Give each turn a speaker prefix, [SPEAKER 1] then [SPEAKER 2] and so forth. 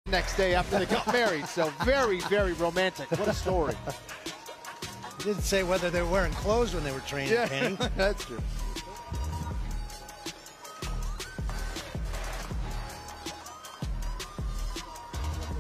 [SPEAKER 1] next day after they got married. So very, very romantic. What a story.
[SPEAKER 2] He didn't say whether they were wearing clothes when they were training, Kenny.
[SPEAKER 1] That's true.